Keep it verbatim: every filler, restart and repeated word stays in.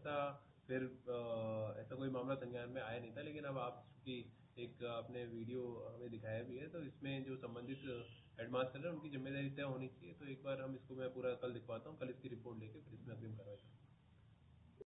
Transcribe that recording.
ऐसा फिर अ, ऐसा कोई मामला संज्ञान में आया नहीं था, लेकिन अब आपकी एक आपने वीडियो हमें दिखाया भी है, तो इसमें जो संबंधित हेडमास्टर है उनकी जिम्मेदारी तय होनी चाहिए। तो एक बार हम इसको मैं पूरा कल दिखवाता हूँ, कल इसकी रिपोर्ट लेके फिर इसमें अग्रिम कार्रवाई करूँगा।